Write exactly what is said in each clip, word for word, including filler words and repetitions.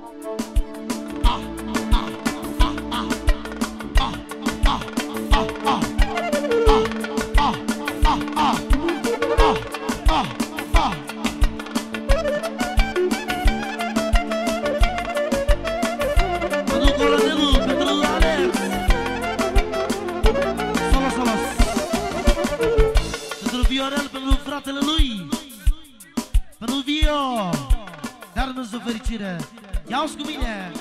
Ia-uzi cu mine!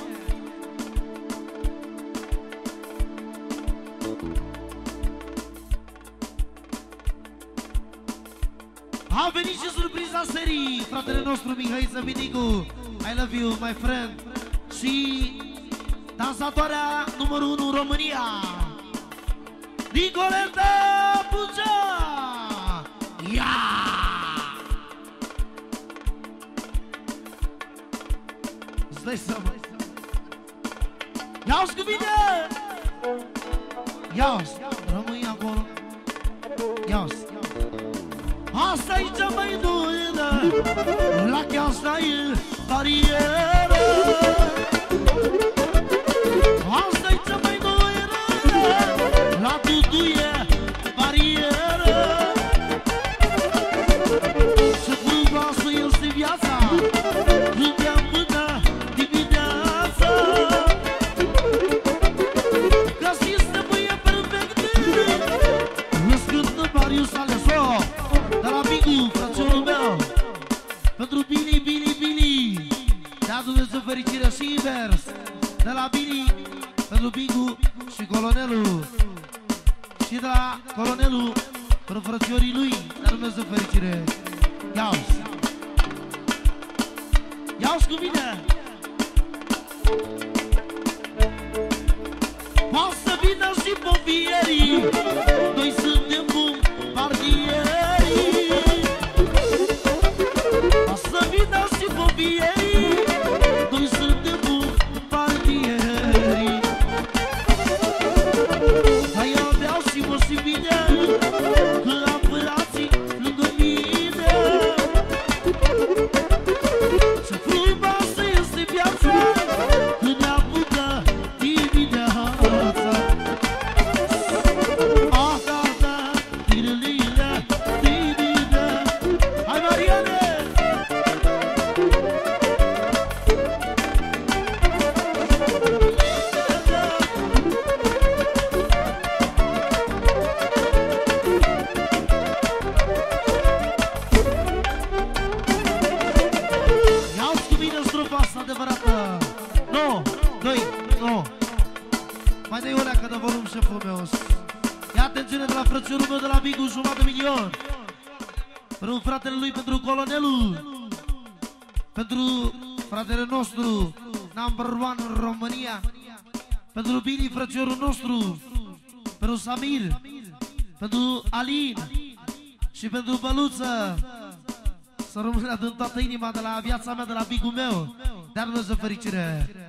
A venit și surpriza serii, fratele nostru Mihaiță Vinicu, I love you, my friend. Și dansatoarea numărul unu în România, Nicoleta Pucea! Ia! Stai seama! Ia-uzi cu mine! Ia-uzi! Rămâi acolo! Ia-uzi! Asta-i cea mai dură, la cheasta e barieră. Asta-i cea mai dură, la tutu e barieră. Ce frumoasă este viața, când te-am până dimineața. Ca sistemul e perfect, născând Marius Aleso, de la Bigu, frățiorul meu, pentru Billy, Billy, Billy, de-a Dumnezeu fericire și invers, de la Billy, pentru Bigu și colonelul, și de la colonelul, pentru frățiorii lui, de-a Dumnezeu fericire. Ia-uzi! Ia-uzi cu mine! Poate să vină și pompierii, noi suntem bombardieri. Să vină și bombierii, noi suntem bombardieri. Dar eu beau și mă simt bine, că am frații lângă mine. Ce frumoasă este viața, când ne apucă dimineața. Ah, da, da, tirilile, tirilile. Hai, Mariane! Adevărată. Nu, doi, nu. Mai dai o leacă de volum, șeful meu. Ia atențiune de la frățiorul meu de la Bigu, jumătate de milion. Pentru fratele lui, pentru colonelul, pentru fratele nostru number one în România, pentru Billy, frățiorul nostru, pentru Samir, pentru Alin și pentru Băluță. Să rămână din toată inima de la viața mea, de la Bigu meu. Dar Dumnezeu fericire!